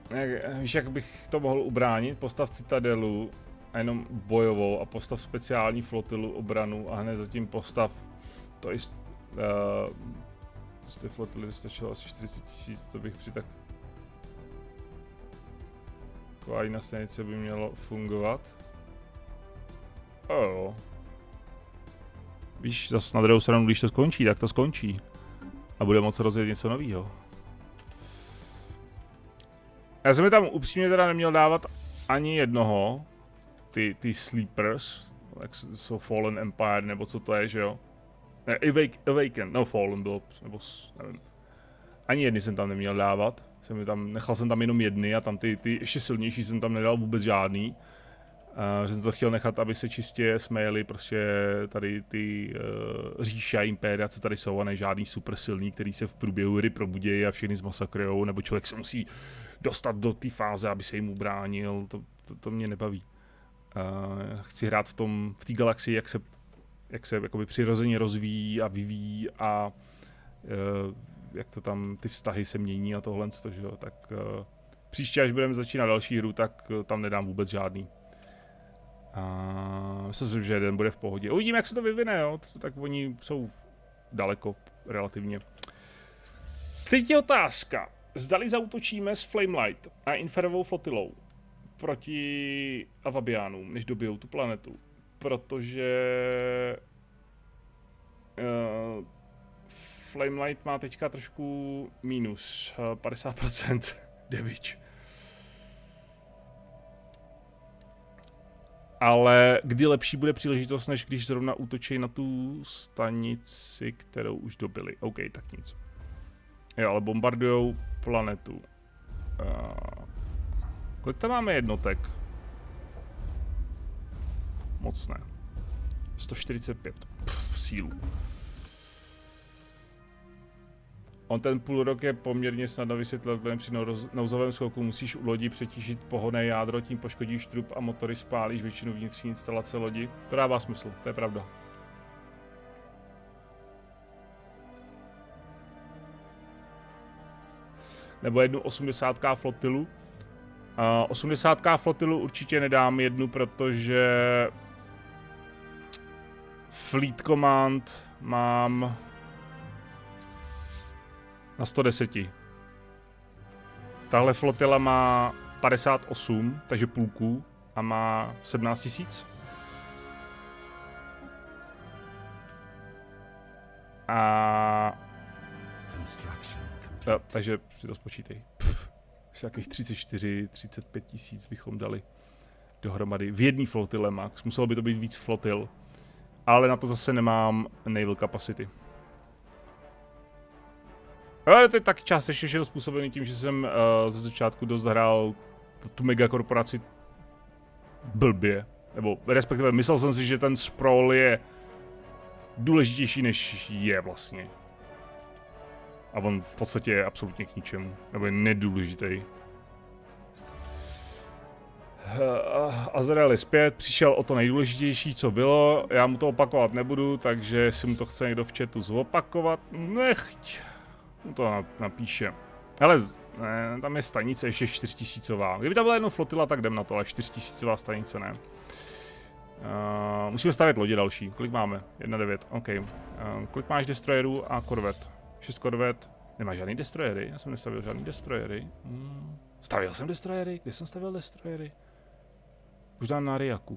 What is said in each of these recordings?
Víš, jak bych to mohl ubránit? Postav citadelu a jenom bojovou a postav speciální flotilu, obranu a hned zatím postav to z té flotily stačilo asi 40 000, to bych při tak... Taková jiná stanice by mělo fungovat. Jo. Víš, zase na druhou stranu, když to skončí, tak to skončí. A bude moc rozjet něco nového. Já jsem mi tam upřímně teda neměl dávat ani jednoho. Ty Sleepers, jak jsou Fallen Empire, nebo co to je, že jo? Ne, Awaken, no Fallen bylo, nebo nevím. Ani jedny jsem tam neměl dávat. Nechal jsem tam jenom jedny a tam ty ještě silnější jsem tam nedal vůbec žádný. Že jsem to chtěl nechat, aby se čistě smějeli prostě tady ty říše a impéria, co tady jsou, a ne žádný super silný, který se v průběhu hry probudějí a všechny zmasakrujou, nebo člověk se musí dostat do té fáze, aby se jim ubránil, to mě nebaví. Chci hrát v té galaxii, jak se jakoby přirozeně rozvíjí a vyvíjí a jak to tam ty vztahy se mění a tohle, že jo, tak příště, až budeme začínat další hru, tak tam nedám vůbec žádný. A myslím si, že jeden bude v pohodě. Uvidíme, jak se to vyvine, jo, tak oni jsou daleko relativně. Teď je otázka, zdali zaútočíme s Flamelight a Inferovou flotilou proti Avabianům, než dobijou tu planetu, protože Flamelight má teďka trošku minus 50% damage. Ale kdy lepší bude příležitost, než když zrovna útočí na tu stanici, kterou už dobili. OK, tak nic. Jo, ale bombardujou planetu. Kolik tam máme jednotek? Moc ne. 145 sílu. On ten půlrok je poměrně snadno vysvětlitelný. Při nouzovém skoku musíš u lodi přetížit pohonné jádro, tím poškodíš trup a motory, spálíš většinu vnitřní instalace lodi. To dává smysl, to je pravda. Nebo jednu 80K flotilu. 80K flotilu určitě nedám jednu, protože Fleet Command mám na 110. Tahle flotila má 58, takže půlku, a má 17 000. Takže si to spočítej. Nějakých 34, 35 000 bychom dali dohromady. V jedné flotile max. Muselo by to být víc flotil. Ale na to zase nemám naval capacity. Ale to je taky částečně všechno způsobený tím, že jsem ze začátku dost hrál tu megakorporaci blbě. Nebo respektive myslel jsem si, že ten sprawl je důležitější, než je vlastně. A on v podstatě je absolutně k ničemu. Nebo je nedůležitý. Azrael je zpět, přišel o to nejdůležitější, co bylo. Já mu to opakovat nebudu, takže si mu to chce někdo v chatu zopakovat. Nechť. Mu to napíše. Hele, ne, tam je stanice ještě 4000. Kdyby tam byla jedna flotila, tak jdem na to, ale 4000 stanice ne. Musíme stavět lodě další. Kolik máme? 1,9. OK. Kolik máš destroyerů a korvet? 6 korvet. Nemáš žádný destroyery? Já jsem nestavil žádný destroyery. Stavil jsem destroyery? Kde jsem stavil destroyery? Už dám na Riaku.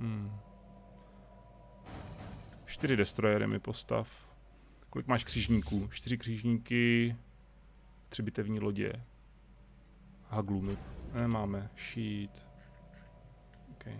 4 destroyery mi postav. Kolik máš křižníků? 4 křižníky, 3 bitevní lodě. Haglu my nemáme. Sheet. Okay.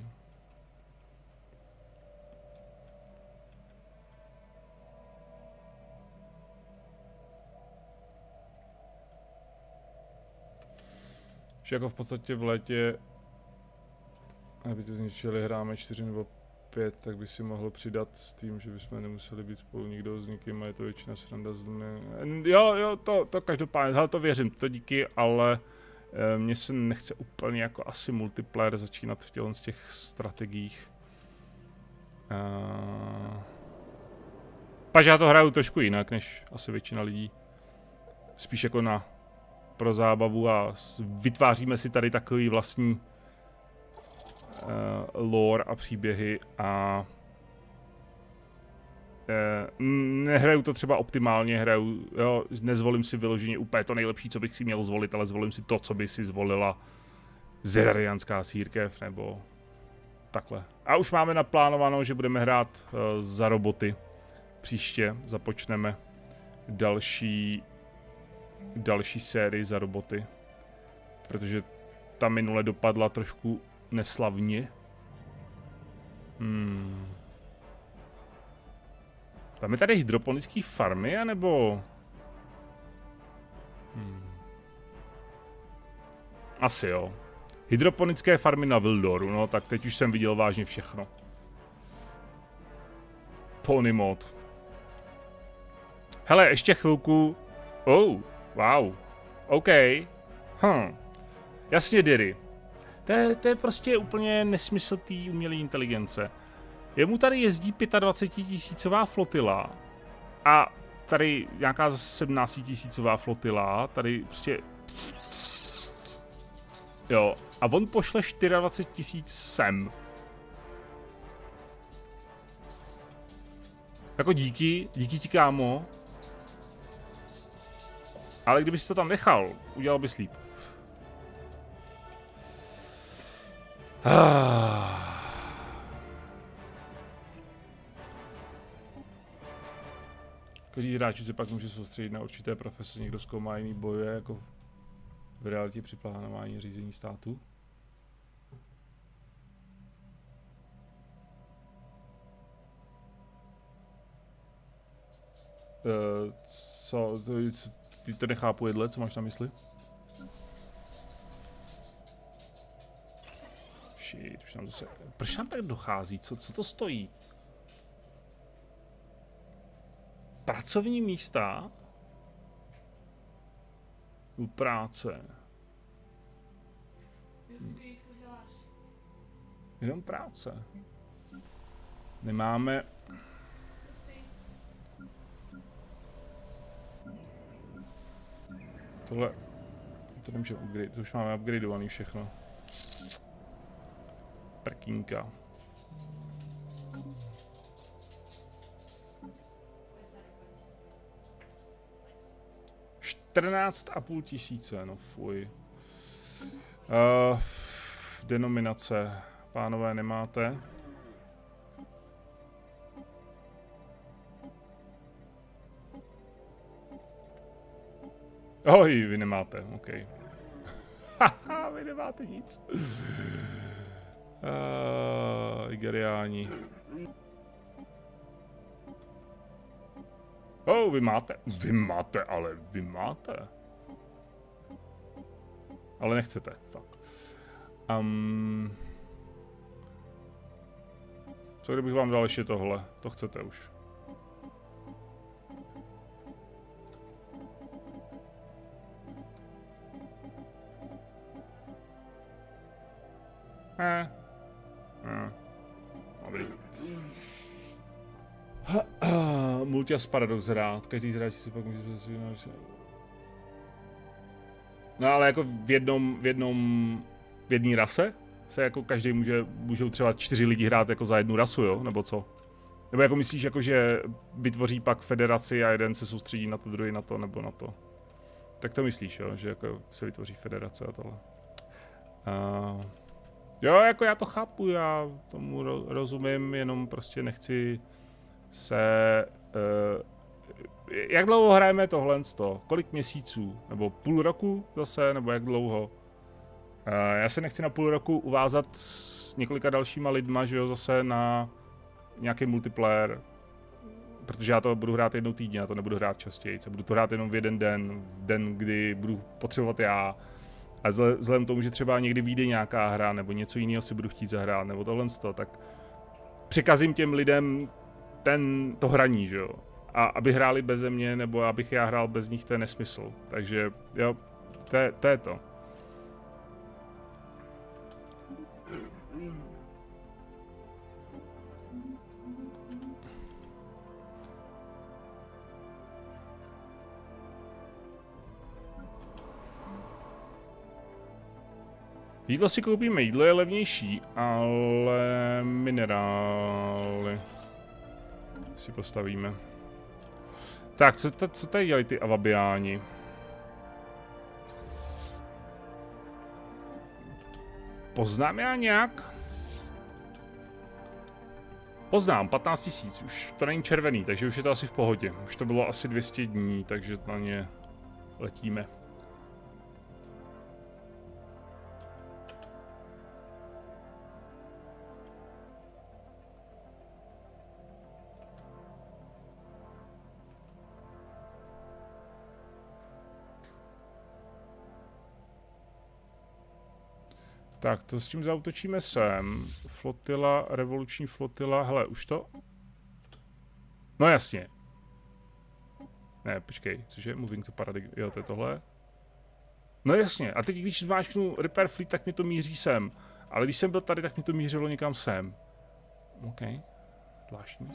Že jako v podstatě v létě, aby ty zničili, hráme 4 nebo 5, tak by si mohl přidat s tím, že bychom nemuseli být spolu nikdo s nikým a je to většina sranda z mě. Jo, to každopádně, hele, to věřím, to díky, ale mně se nechce úplně jako asi multiplayer začínat v těch strategiích. Pač já to hraju trošku jinak, než asi většina lidí. Spíš jako na pro zábavu a vytváříme si tady takový vlastní lore a příběhy a nehraju to třeba optimálně, jo, nezvolím si vyloženě úplně to nejlepší, co bych si měl zvolit, ale zvolím si to, co by si zvolila Zerarianská církev, nebo takhle. A už máme naplánováno, že budeme hrát za roboty. Příště započneme další sérii za roboty, protože ta minule dopadla trošku neslavně. Máme tady hydroponické farmy, anebo... Asi jo. Hydroponické farmy na Vildoru, no tak teď už jsem viděl vážně všechno. Pony mod. Hele, ještě chvilku. Oh, wow. OK. Jasně, Diry. To je prostě úplně nesmysl té umělé inteligence. Jemu tady jezdí 25 000 flotila a tady nějaká 17 000 flotila, tady prostě... Jo, a on pošle 24 000 sem. Jako díky ti, kámo. Ale kdyby si to tam nechal, udělal bys líp. Každý hráč se pak může soustředit na určité profese, někdo zkoumá, jiný bojuje, jako v realitě při plánování řízení státu. Ty to nechápu, jedle, co máš na mysli? Shit, už nám zase... Proč nám tak dochází? Co to stojí? Pracovní místa? U práce. Jenom práce. Nemáme... Tohle... To nemůžeme upgrade, to už máme upgradeovaný všechno. Prkínka. 14,5 tisíce, no fuj. Denominace. Pánové, nemáte? Oj, vy nemáte, OK. Haha, vy nemáte nic. Igeriáni. Oh, vy máte. Vy máte, ale vy máte. Ale nechcete, fakt. Co kdybych vám dal ještě tohle? To chcete už. Dobrý. Multias Paradox hrát. Každý z hráčů si pak může... No ale jako v jedné rase se jako každý můžou třeba 4 lidi hrát jako za jednu rasu, jo? Nebo co? Nebo jako myslíš, jako, že vytvoří pak federaci a jeden se soustředí na to, druhý na to, nebo na to? Tak to myslíš, jo? Že jako se vytvoří federace a tohle. Jo, jako já to chápu, já tomu rozumím, jenom prostě nechci se... jak dlouho hrajeme tohle? Kolik měsíců? Nebo půl roku zase? Nebo jak dlouho? Já se nechci na půl roku uvázat s několika dalšíma lidma, že jo, zase na nějaký multiplayer. Protože já to budu hrát jednou týdně, já to nebudu hrát častěji. Budu to hrát jenom v jeden den, v den, kdy budu potřebovat já. A vzhledem k tomu, že třeba někdy vyjde nějaká hra, nebo něco jiného si budu chtít zahrát, nebo tohle, tak překazím těm lidem to hraní, že jo. A aby hráli beze mě, nebo abych já hrál bez nich, to je nesmysl. Takže jo, to je to. Jídlo si koupíme, jídlo je levnější, ale minerály si postavíme. Tak, co tady dělají ty Avabiáni? Poznám já nějak? Poznám, 15 000, už to není červený, takže už je to asi v pohodě. Už to bylo asi 200 dní, takže na ně letíme. Tak, to s tím zautočíme sem. Flotila, revoluční flotila, hele, už to? No jasně. Ne, počkej, cože? Moving to paradigm, jo, to je tohle. No jasně, a teď když zmáčknu Repair Fleet, tak mi to míří sem. Ale když jsem byl tady, tak mi to mířilo někam sem. OK, zvláštní.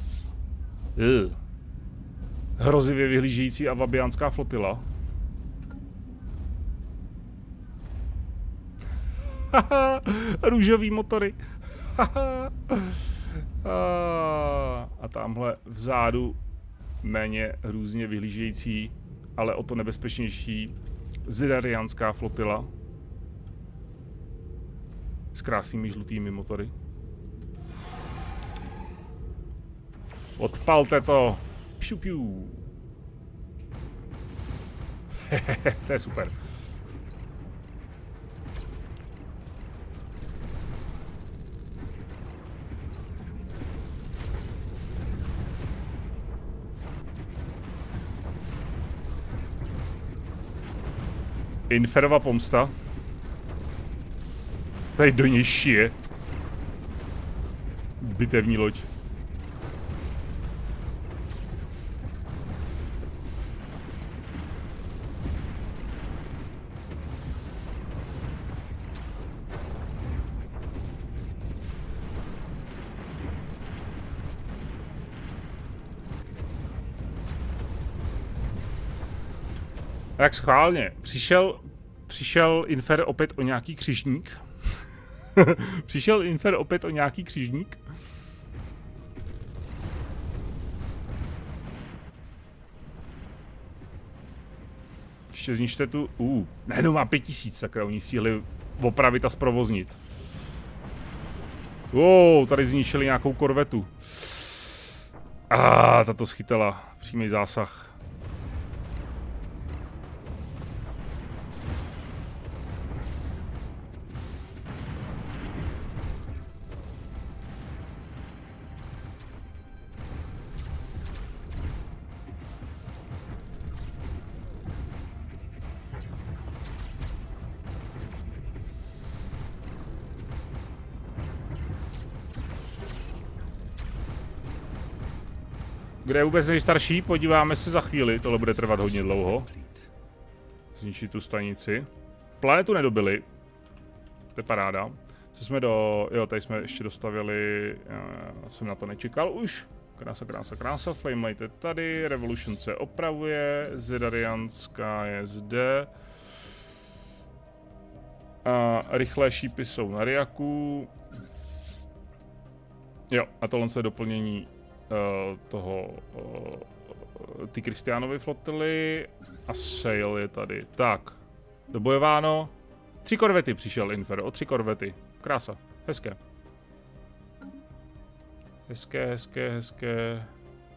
Hrozivě vyhlížející avabiánská flotila. Růžový motory. A tamhle vzadu méně hrůzně vyhlížející, ale o to nebezpečnější zidarianská flotila s krásnými žlutými motory. Odpalte to! Piu, piu. To je super. Inferova pomsta. Tady do něj šije. Bitevní loď. Tak schválně. Přišel Infer opět o nějaký křižník. Přišel Infer opět o nějaký křižník. Ještě zničte tu... Najednou má 5000, sakra, oni stihli opravit a zprovoznit. Tady zničili nějakou korvetu. Tato schytala. Přímý zásah. Kde je vůbec nejstarší? Podíváme se za chvíli, tohle bude trvat hodně dlouho. Zničit tu stanici. Planetu nedobili. To je paráda. Co jsme jo, tady jsme ještě dostavili, já jsem na to nečekal už. Krása, krása, krása, Flamelight je tady, Revolution se opravuje, Zidarianská je zde. Rychlé šípy jsou na Riaku. Jo, a tohle je doplnění ty Kristiánovy flotily a Sail je tady. Tak, dobojováno. 3 korvety přišel Infer, o 3 korvety. Krása, hezké. Hezké, hezké, hezké.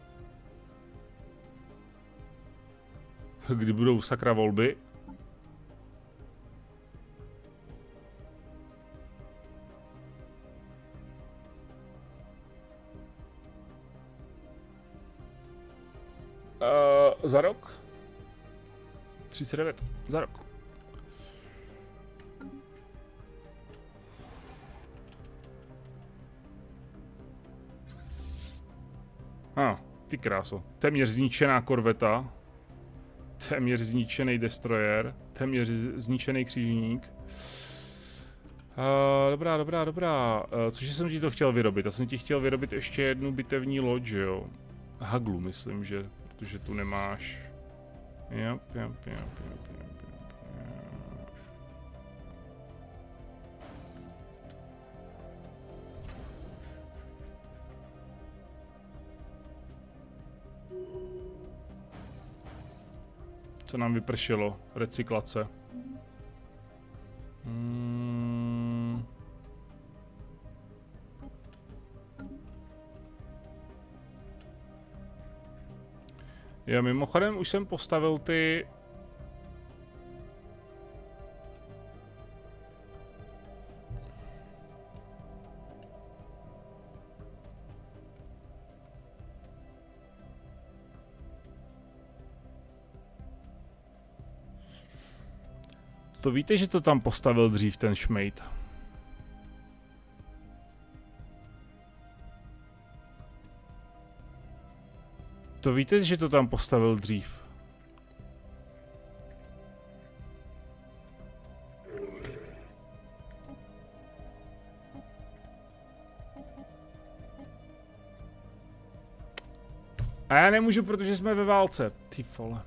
Kdy budou sakra volby? Za rok? 39. Za rok. Ty kráso. Téměř zničená korveta. Téměř zničený destroyer. Téměř zničený křižník. Dobrá, dobrá, dobrá. Cože jsem ti to chtěl vyrobit? Já jsem ti chtěl vyrobit ještě jednu bitevní loď, že jo? Haglu, myslím, že, protože tu nemáš. Jop. Co nám vypršelo? Recyklace. Jo, mimochodem už jsem postavil ty... To víte, že to tam postavil dřív ten šmejd? To víte, že to tam postavil dřív? A já nemůžu, protože jsme ve válce. Ty vole.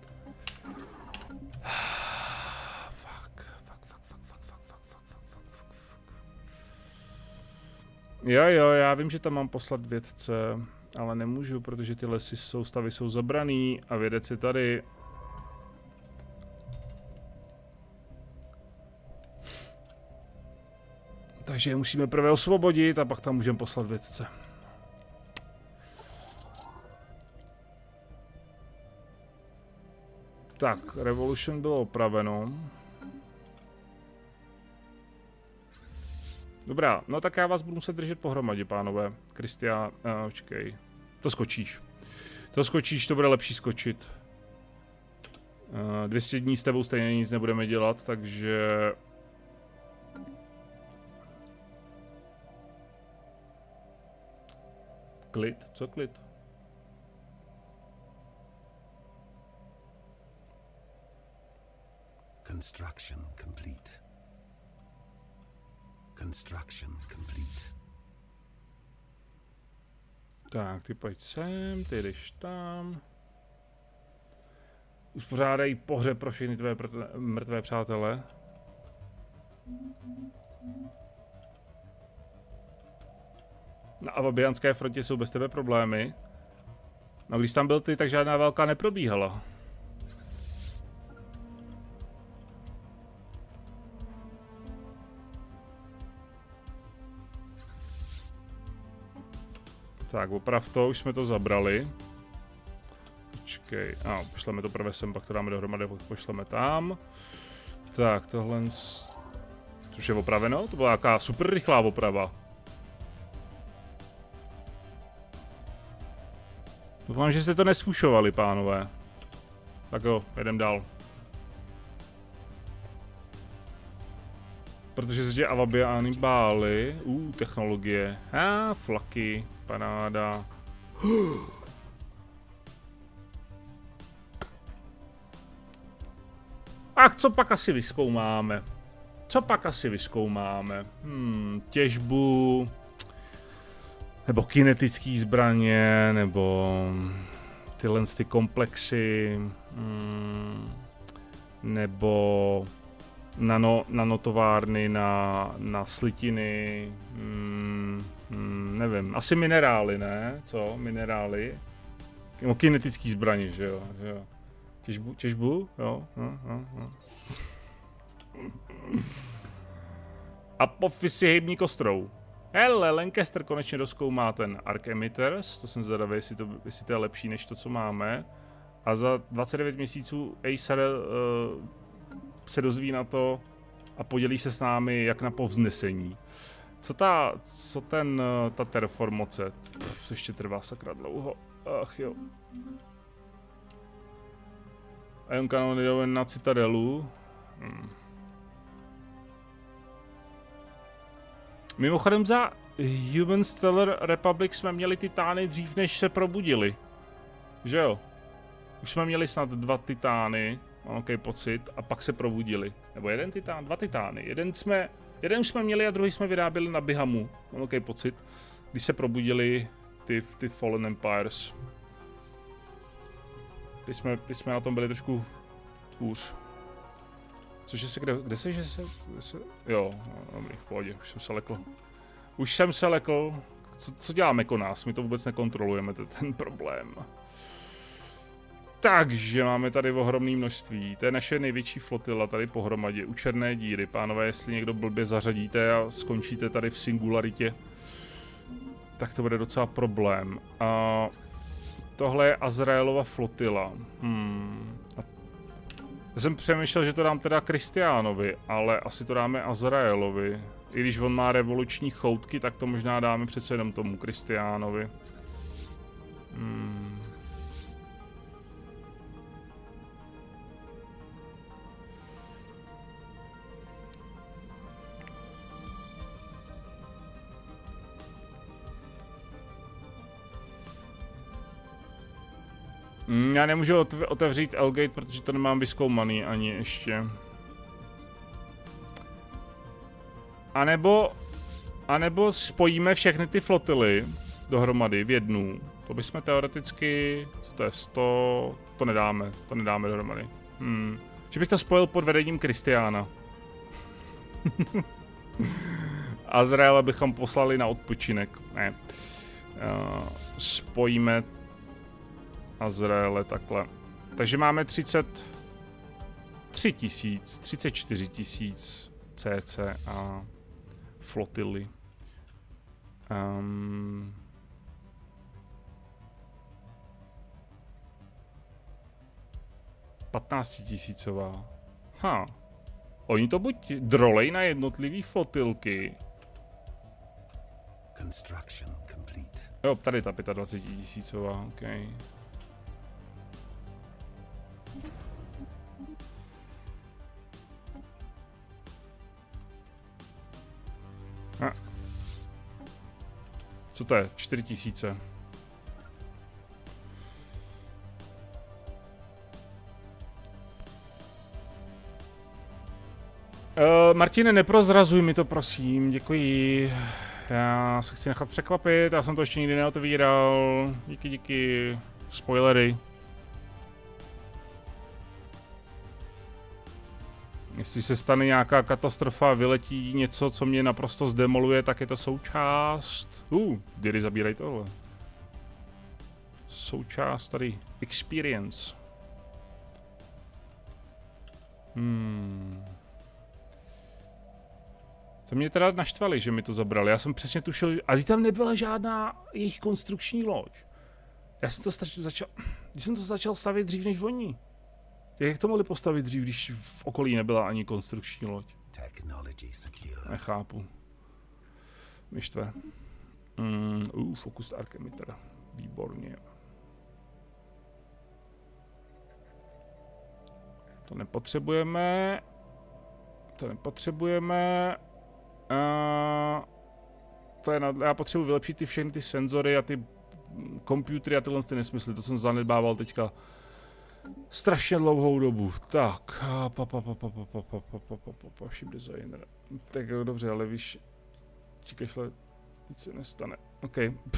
Jo, já vím, že tam mám poslat vědce, ale nemůžu, protože ty lesy soustavy jsou zabraný a vědec je tady. Takže je musíme prvé osvobodit a pak tam můžeme poslat vědce. Tak, Revolution bylo opraveno. Dobrá, no tak já vás budu muset držet pohromadě, pánové. Kristián, počkej. To skočíš. To skočíš, to bude lepší skočit. 200 dní s tebou stejně nic nebudeme dělat, takže... Klid? Co klid? Construction complete. Construction complete. Tak, ty pojď sem, ty jdeš tam. Uspořádej pohřeb pro všechny tvé mrtvé přátele. Na Avabianské frontě jsou bez tebe problémy. No když tam byl ty, tak žádná válka neprobíhala. Tak, oprav to, už jsme to zabrali. Počkej, pošleme to prvé sem, pak to dáme dohromady, pak pošleme tam. Tak, tohle... Což je opraveno? To byla nějaká super rychlá oprava. Doufám, že jste to nesfušovali, pánové. Tak jo, jedem dál. Protože se tě Avabiány báli. Technologie. Flaky. Paráda. Ach, co pak asi vyzkoumáme? Těžbu. Nebo kinetické zbraně, nebo tyhle ty komplexy. Nebo nanotovárny na slitiny. Nevím, asi minerály, ne? Co? Minerály? No, kinetický zbraně, že jo? Těžbu? Jo. Apofisy hejbní kostrou. Hele, Lancaster konečně dozkoumá ten Arc Emitters, to jsem zvědavý, jestli to je lepší než to, co máme. A za 29 měsíců Acer se dozví na to a podělí se s námi jak na povznesení. Co ta terformace? To ještě trvá sakra dlouho. Ach jo. Ion Cannon jde na Citadelu. Mimochodem za Human Stellar Republic jsme měli titány dřív, než se probudili. Že jo? Už jsme měli snad 2 titány, mám nějaký pocit, a pak se probudili. Nebo 1 titán, 2 titány. Jeden už jsme měli a druhý jsme vyráběli na Bihamu, mám nějaký pocit, když se probudili ty Fallen Empires. Teď jsme na tom byli trošku hůř. Cože se, kde se, jo, dobrý, v pohodě, už jsem se lekl. Co děláme jako nás, my to vůbec nekontrolujeme, to je ten problém. Takže máme tady ohromné množství. To je naše největší flotila tady pohromadě u černé díry. Pánové, jestli někdo blbě zařadíte a skončíte tady v singularitě, tak to bude docela problém. Tohle je Azraelova flotila. Já jsem přemýšlel, že to dám teda Kristiánovi, ale asi to dáme Azraelovi. I když on má revoluční choutky, tak to možná dáme přece jenom tomu Kristiánovi. Já nemůžu otevřít L-Gate, protože to nemám vyzkoumaný ani ještě. A nebo spojíme všechny ty flotily dohromady v jednu. To bychom teoreticky... Co to je? 100... To nedáme dohromady. Že bych to spojil pod vedením Kristiána. Azraela bychom poslali na odpočinek. Ne. Spojíme Azraele takhle. Takže máme 33 000, 34 000 cca flotily. 15 000. Oni to buď drolej na jednotlivý flotilky. Construction complete. Jo, tady ta 25 000, ok. Co to je? 4 000. Martine, neprozrazuj mi to, prosím, děkuji. Já se chci nechat překvapit, já jsem to ještě nikdy neotevíral. Díky. Spoilery. Jestli se stane nějaká katastrofa, vyletí něco, co mě naprosto zdemoluje, tak je to součást... Dědy, zabírají tohle. Součást tady experience. To mě teda naštvali, že mi to zabrali. Já jsem přesně tušil, ale tam nebyla žádná jejich konstrukční loď. Já jsem to když jsem to začal stavět dřív než oni. Jak to mohli postavit dřív, když v okolí nebyla ani konstrukční loď? Nechápu. Myštve. Focused Arc Emitter. Výborně. To nepotřebujeme. Já potřebuji vylepšit všechny ty senzory a ty komputery a tyhle nesmysly. To jsem zanedbával teďka strašně dlouhou dobu. Tak. Ship designer. Tak jo, dobře, ale víš, čekašle, nic se nestane. OK.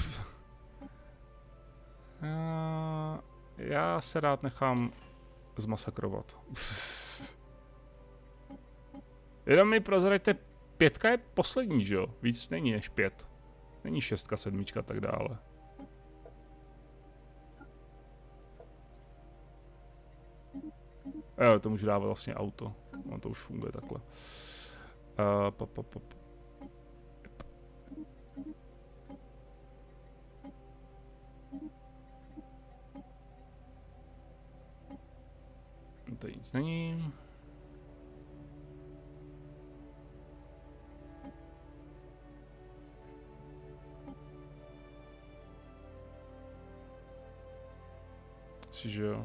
Já se rád nechám zmasakrovat. Jenom mi prozraďte, 5 je poslední, že jo? Víc není než 5. Není 6, 7 a tak dále. Jo, to můžu dávat vlastně auto. No, to už funguje takhle. Tady nic není. Že jo.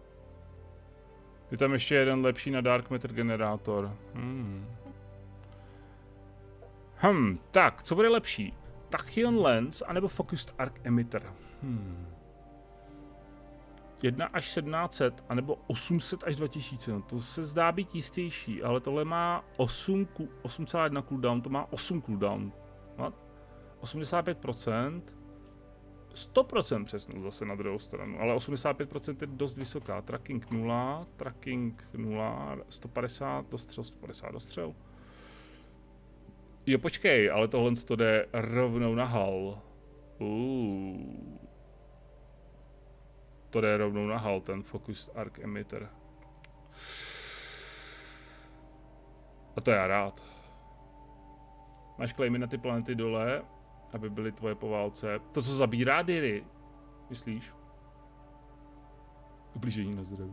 Je tam ještě jeden lepší na Dark Matter generátor. Tak, co bude lepší? Tachyon Lens anebo Focused Arc Emitter? 1 až 1700 anebo 800 až 2000. No, to se zdá být jistější, ale tohle má 8,1 cooldown, to má 8 cooldown. 85%. 100% přesnou zase na druhou stranu, ale 85% je dost vysoká. Tracking 0, 150 dostřel, 150 dostřel. Jo, počkej, ale tohle to jde rovnou na hal. To jde rovnou na hal, ten Focused Arc Emitter. A to já rád. Máš claimy na ty planety dole, aby byly tvoje po válce. To, co zabírá Diry, myslíš? Ublížení na zdraví.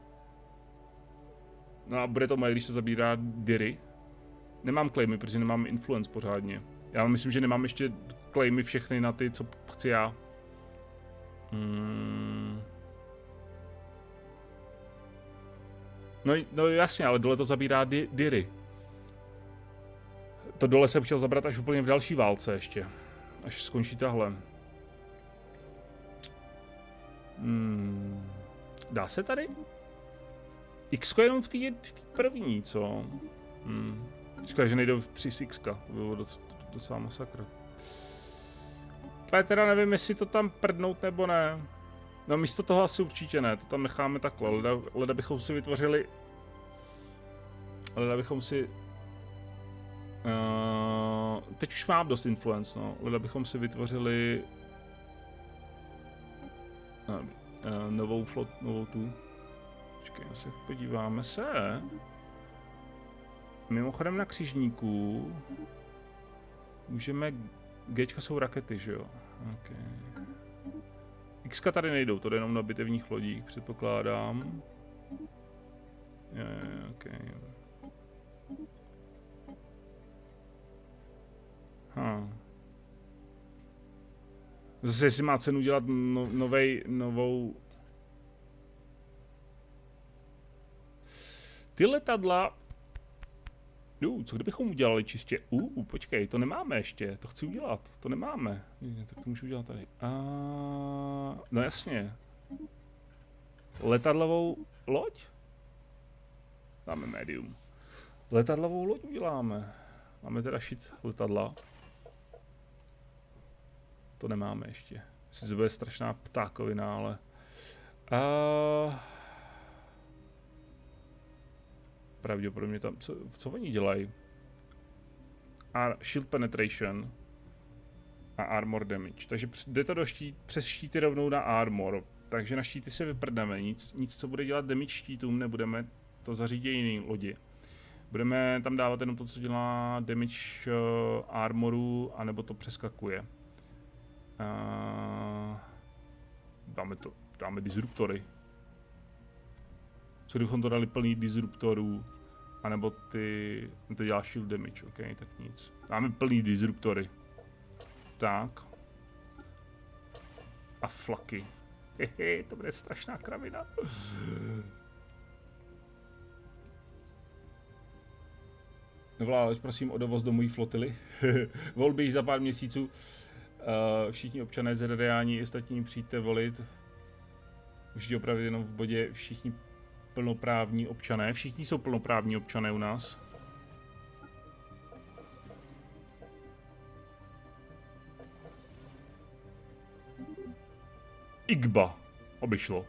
No a bude to moje, když to zabírá Diry? Nemám claimy, protože nemám influence pořádně. Já myslím, že nemám ještě claimy všechny na ty, co chci já. No jasně, ale dole to zabírá Diry. To dole jsem chtěl zabrat až úplně v další válce ještě. Až skončí tahle. Dá se tady? X jenom v té první, co? Škoda, že nejde v 3 X, to bylo docela masakr. Já teda nevím, jestli to tam prdnout nebo ne. No místo toho asi určitě ne, to tam necháme takhle. Leda bychom si vytvořili... Leda bychom si... teď už mám dost influence, no. Leda bychom si vytvořili... novou tu. Počkej, se podíváme se. Mimochodem na křižníku můžeme... Gčka jsou rakety, že jo? Okay. Xka tady nejdou, to jde jenom na bitevních lodích, předpokládám. Okay. Zase jestli má cenu dělat novou... Ty letadla... Co kdybychom udělali čistě... Počkej, to nemáme ještě, to chci udělat, to nemáme. Tak to můžu udělat tady. No jasně. Letadlovou loď? Dáme medium. Letadlovou loď uděláme. Máme teda šit letadla. To nemáme ještě. Sice bude strašná ptákovina, ale... Pravděpodobně tam... Co oni dělají? Shield penetration a armor damage. Takže jde to přes štíty rovnou na armor. Takže na štíty se vyprdneme. Nic, co bude dělat damage štítům, nebudeme. To zařídí jiný lodi. Budeme tam dávat jenom to, co dělá damage armoru, anebo to přeskakuje. Dáme disruptory. Co kdybychom to dali plný disruptorů, anebo to dělá shield damage, ok, tak nic. Dáme plný disruptory. Tak. A flaky. Hehe, to bude strašná kravina. Nová, prosím o dovoz do mojí flotily. Volby již za pár měsíců. Všichni občané zradiální, ostatní přijďte volit. Už je opravdu jenom v bodě všichni plnoprávní občané. Všichni jsou plnoprávní občané u nás. Igba. Obyšlo.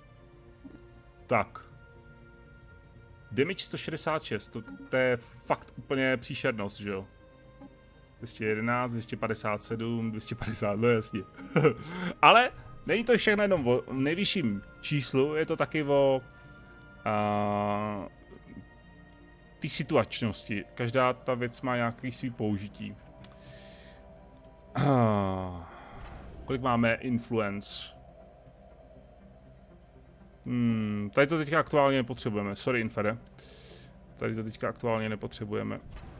Tak. Damage 166, to je fakt úplně příšernost, že jo? 211, 257, 250, no jasně. Ale není to všechno jenom o nejvyšším číslu, je to taky o té situačnosti. Každá ta věc má nějaký svý použití. Kolik máme influence? Tady to teďka aktuálně nepotřebujeme, sorry Infere. Tady to teďka aktuálně nepotřebujeme.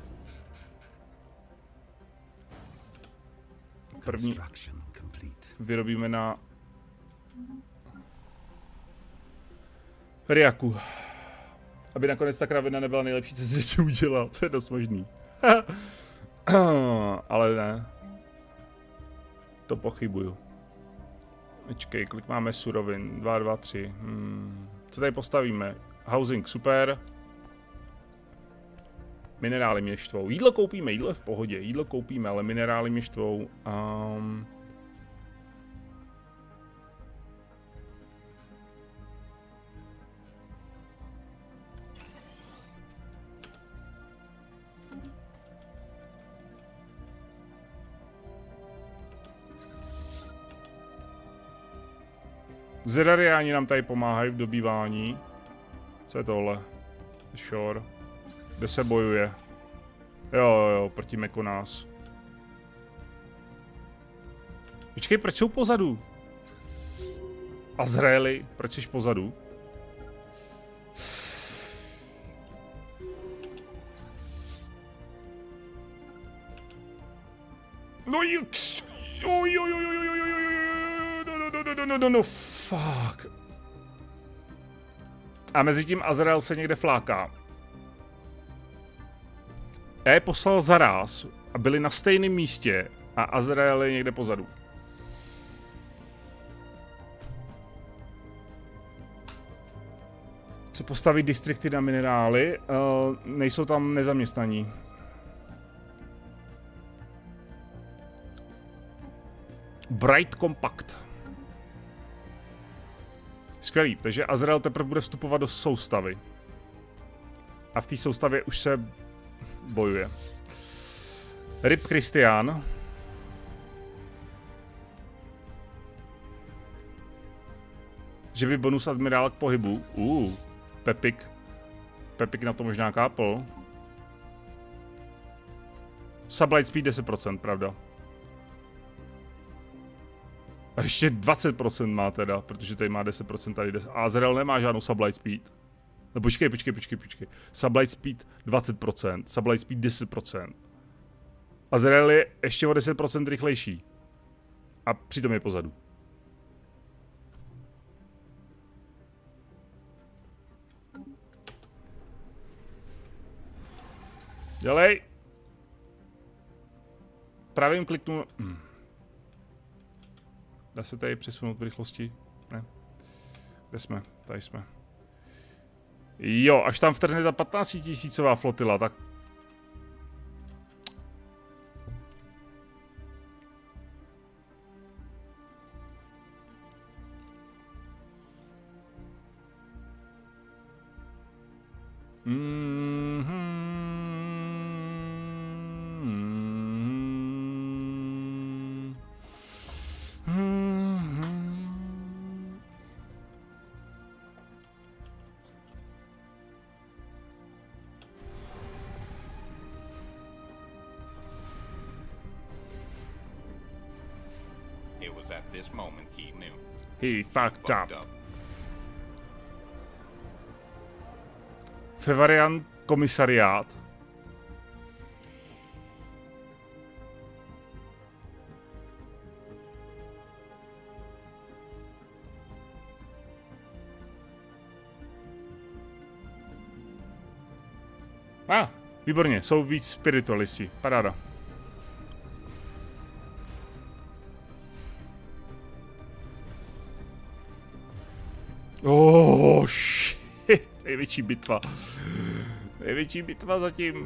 První vyrobíme na Riaku. Aby nakonec ta kravina nebyla nejlepší, co si ještě udělal, to je dost možný. Ale ne. To pochybuju. Počkej, kolik máme surovin? 2, 2, 3. Co tady postavíme? Housing, super. Minerály mě štvou. Jídlo koupíme, jídlo je v pohodě. Jídlo koupíme, ale minerály mě štvou. Zedariáni nám tady pomáhají v dobývání. Co je tohle? Shore. Kde se bojuje? Jo, proti Mekonás. Počkej, proč jsou pozadu? Azraeli, proč jsi pozadu? No no, fuck. A mezi tím Azrael se někde fláká. Já je poslal zaráz a byli na stejném místě a Azrael je někde pozadu. Co postaví distrikty na minerály? Nejsou tam nezaměstnaní. Bright Compact. Skvělý, takže Azrael teprve bude vstupovat do soustavy. A v té soustavě už se bojuje. Rip Christian. Že by bonus admirál k pohybu. Pepik. Pepik na to možná kápl. Sublight speed 10%, pravda. A ještě 20% má teda, protože tady má 10%, tady 10%. A Azrael nemá žádnou sublight speed. No počkej. Sublight speed 20%, sublight speed 10%. Azrael je ještě o 10% rychlejší. A přitom je pozadu. Dělej. Pravým kliknu. Dá se tady přesunout v rychlosti? Ne. Kde jsme? Tady jsme. Jo, až tam vtrhne ta 15 000 flotila, tak... He fucked up. Fevarian komisariát. Výborně, jsou víc spiritualisti. Paráda. Shit. Největší bitva. Největší bitva zatím.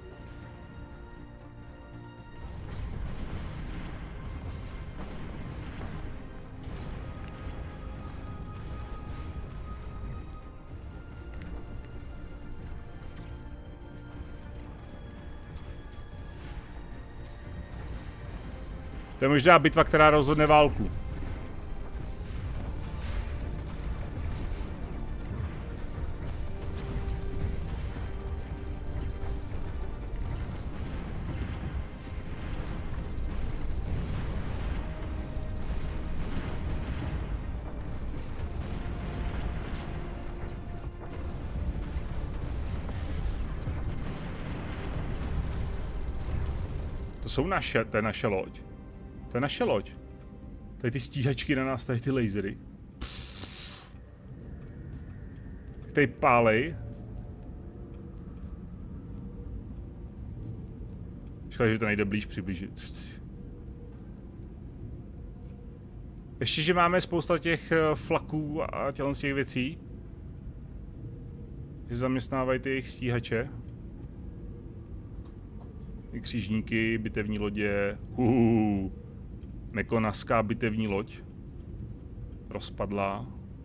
To je možná bitva, která rozhodne válku. To je naše loď. To je naše loď. Tady ty stíhačky na nás, tady ty lasery. Tady pálej. Škoda, že to nejde blíž přiblížit. Ještě, že máme spousta těch flaků a z těch věcí. Že zaměstnávají ty jejich stíhače. Křižníky, bitevní lodě. Mekonaská bitevní loď. Rozpadlá.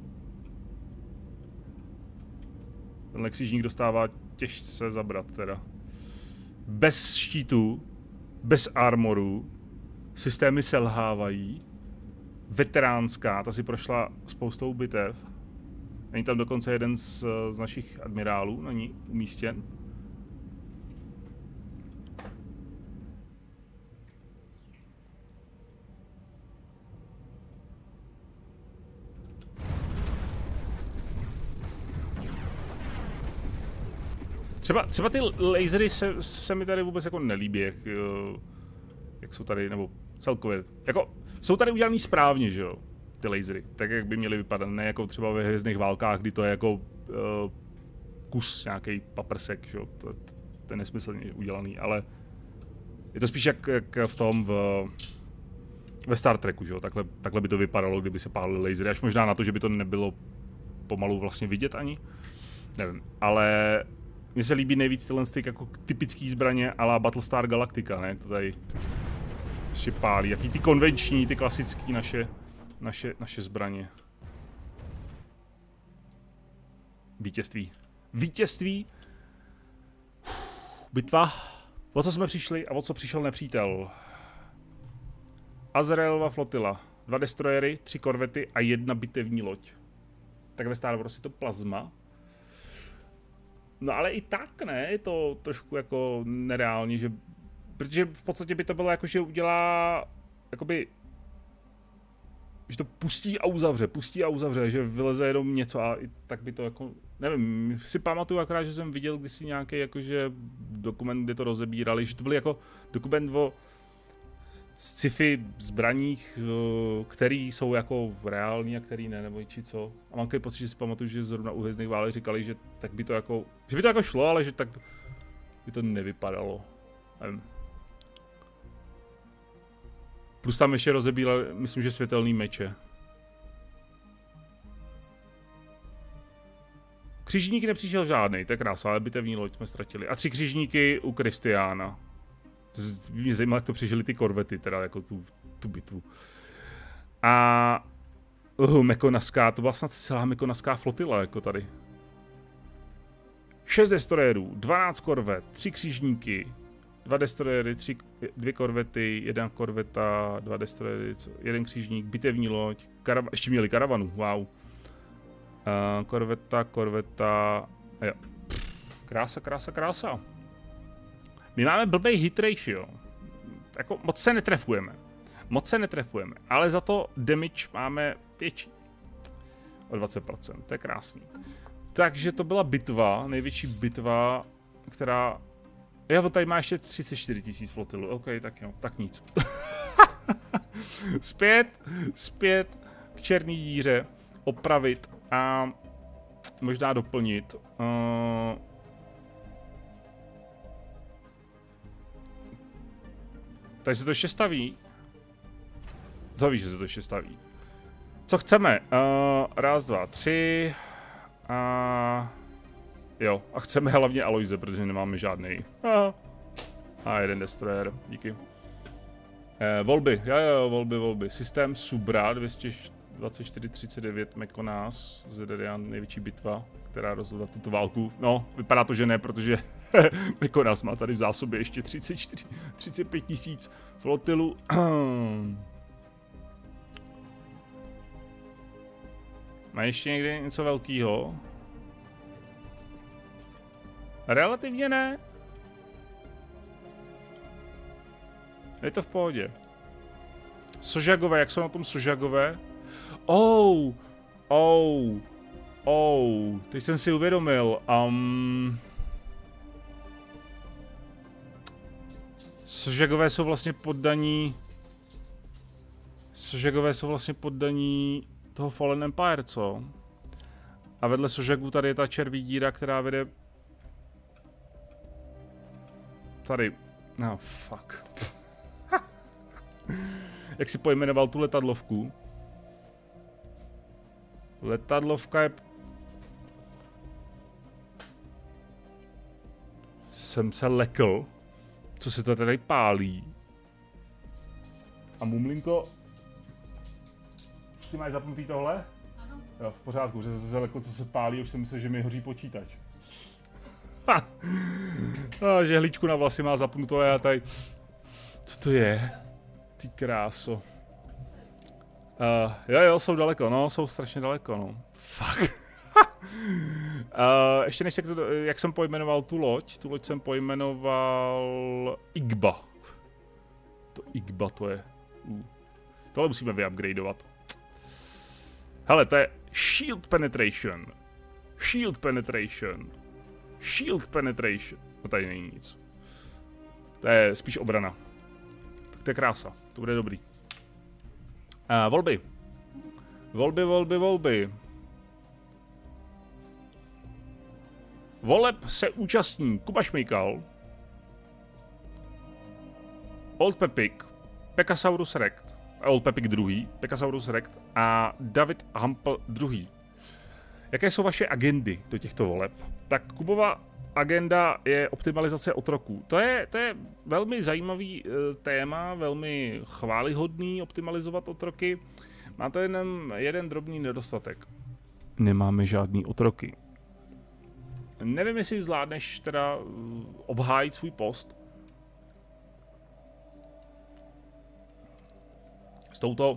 Tenhle křižník dostává těžce zabrat teda. Bez štítů, bez armorů. Systémy selhávají. veteránská, ta si prošla spoustou bitev. Není tam dokonce jeden z našich admirálů na ní umístěn. Třeba ty lasery se mi tady vůbec jako nelíbí, jak jsou tady, nebo celkově. Jako, jsou tady udělaný správně, že jo, ty lasery, tak jak by měly vypadat, ne jako třeba ve Hvězdných válkách, kdy to je jako kus, nějaký paprsek, že jo, to je nesmyslně udělaný, ale je to spíš jak v tom ve Star Treku, že jo, takhle by to vypadalo, kdyby se pálily lasery, až možná na to, že by to nebylo pomalu vlastně vidět ani, nevím, ale mně se líbí nejvíc tyhle jako typický zbraně a la Battlestar Galactica, ne? To tady ještě pálí. Jaký ty konvenční, ty klasický naše zbraně. Vítězství. Vítězství. Bitva. O co jsme přišli a o co přišel nepřítel. Azraelova flotila. 2 destroyery, 3 korvety a 1 bitevní loď. Tak ve Star Wars je to plazma. No ale i tak ne, je to trošku jako nereálně, že, protože v podstatě by to bylo jako, že udělá, jakoby, že to pustí a uzavře, že vyleze jenom něco a i tak by to jako, nevím, si pamatuju akorát, že jsem viděl kdysi nějaký jakože dokument, kde to rozebírali, že to byl jako dokument o sci-fi zbraních, který jsou jako reální a který ne, nebo či co. A mám takový pocit, že si pamatuju, že zrovna u Hvězdných válek říkali, že tak by to jako, že by to jako šlo, ale že tak by to nevypadalo. Nevím. Plus tam ještě rozebírali, myslím, že světelný meče. Křižník nepřišel žádnej, to je krása, ale bitevní loď jsme ztratili. A 3 křižníky u Kristiána. Mě zajímalo, jak to přežili ty korvety, teda jako tu bitvu. A Mekonaská, to byla snad celá Mekonaská flotila, jako tady. 6 destroyerů, 12 korvet, 3 křižníky, 2 destroyery, 2 korvety, 1 korveta, 2 destroyery, 1 křižník, bitevní loď, ještě měli karavanu, wow. Korveta, jo. Krása. My máme blbej hit ratio. Jako moc se netrefujeme, ale za to damage máme větší. O 20%, to je krásný. Takže to byla bitva, největší bitva, která... Jo, tady má ještě 34 000 flotilu, ok, tak jo, tak nic. zpět k černý díře, opravit a možná doplnit. Tady se to ještě staví. To víš, že se to ještě staví. Co chceme? 1, 2, 3. Jo, a chceme hlavně Aloise, protože nemáme žádnej. A 1 destroyer, díky. Volby, jo, volby. Systém Subra 22439 Mekonas, Zederian, největší bitva, která rozhodla tuto válku. No, vypadá to, že ne, protože Mekonas má tady v zásobě ještě 35 000 flotilu. Má ještě někdy něco velkého? Relativně ne. Je to v pohodě. Sožagové, jak jsou na tom Sožagové? Teď jsem si uvědomil. Sožagové jsou vlastně poddaní toho Fallen Empire, co? A vedle Sožagů tady je ta červí díra, která vede... Tady. No, fuck. Jak si pojmenoval tu letadlovku? Letadlovka je... Jsem se lekl. Co se to tady pálí? A Mumlinko... Ty máš zapnutý tohle? Ano. Jo, v pořádku, že se lekl, co se pálí, už jsem myslel, že mi hoří počítač. Žehličku na vlasy má zapnuto a já tady... Co to je? Ty kráso. Jo, jsou daleko, no, jsou strašně daleko, no. Fuck. Ještě než se jak jsem pojmenoval tu loď jsem pojmenoval Igba. To Igba to je. Tohle musíme vyupgradeovat. Hele, to je Shield Penetration. Shield Penetration. Shield Penetration. No tady není nic. To je spíš obrana. Tak to je krása, to bude dobrý. Volby. Volby. Voleb se účastní Kuba Šmejkal, Old Pepik, Pegasaurus Rex, Old Pepik II, Pegasaurus Rex a David Hampel II. Jaké jsou vaše agendy do těchto voleb? Tak Kubova agenda je optimalizace otroků. To je velmi zajímavý téma, velmi chvályhodný optimalizovat otroky. Má to jenom jeden drobný nedostatek. Nemáme žádný otroky. Nevím, jestli zvládneš teda obhájit svůj post. S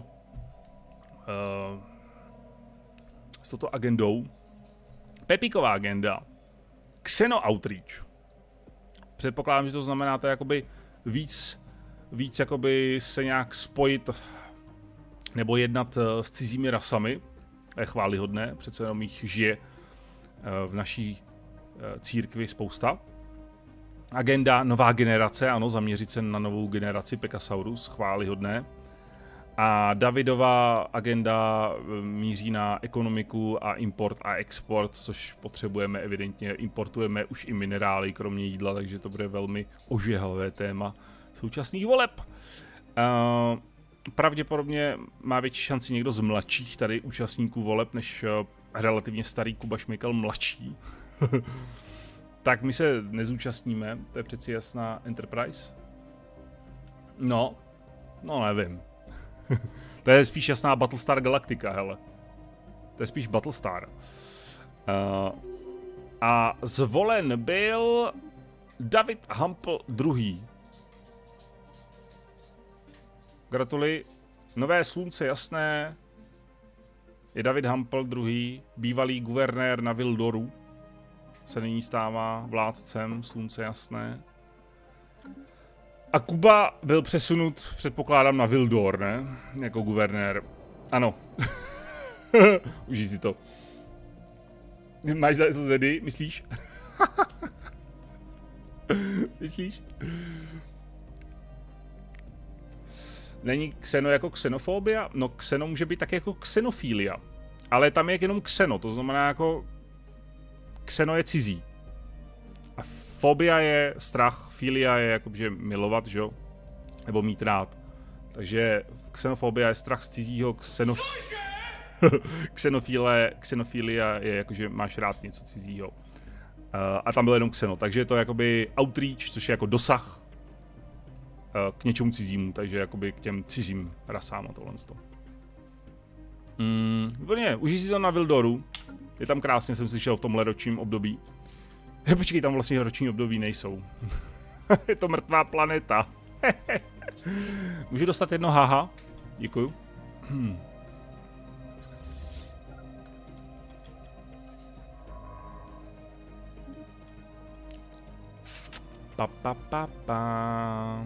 touto agendou. Pepíková agenda. Xeno Outreach. Předpokládám, že to znamená to jakoby víc jakoby se nějak spojit nebo jednat s cizími rasami. To je chvályhodné, přece jenom jich žije v naší církvi spousta. Agenda nová generace, ano, zaměřit se na novou generaci Pegasaurus, chvályhodné. A Davidova agenda míří na ekonomiku a import a export, což potřebujeme evidentně. Importujeme už i minerály, kromě jídla, takže to bude velmi ožehavé téma současných voleb. Pravděpodobně má větší šanci někdo z mladších tady účastníků voleb, než relativně starý Kuba Šmejkal mladší. Tak my se nezúčastníme, to je přeci jasná Enterprise. No nevím. To je spíš jasná Battlestar Galactica, hele. To je spíš Battlestar. A zvolen byl David Hampel II. Gratuluji. Nové slunce jasné. Je David Hampel II. Bývalý guvernér na Vildoru. Se nyní stává vládcem, slunce jasné. A Kuba byl přesunut, předpokládám, na Vildor, ne? Jako guvernér. Ano. Užij si to. Máš za zedy, myslíš? Myslíš? Není xeno jako xenofobia? No xeno může být tak jako xenofilia. Ale tam je jenom xeno, to znamená jako xeno je cizí. A fobia je strach, filia je jakože milovat, že jo? Nebo mít rád. Takže xenofobia je strach z cizího, xenofilia je jakože máš rád něco cizího. A tam byl jenom xeno, takže je to jakoby outreach, což je jako dosah k něčemu cizímu, takže jakoby k těm cizím rasám a tohle. Úplně, užij si to na Vildoru. Je tam krásně, jsem slyšel v tomhle ročním období. Počkej, tam vlastně roční období nejsou. Je to mrtvá planeta. Můžu dostat jedno haha? Děkuju.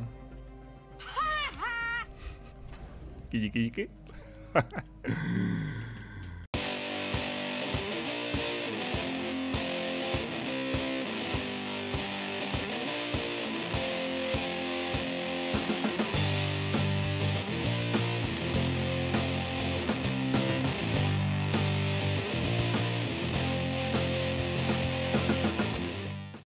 Díky.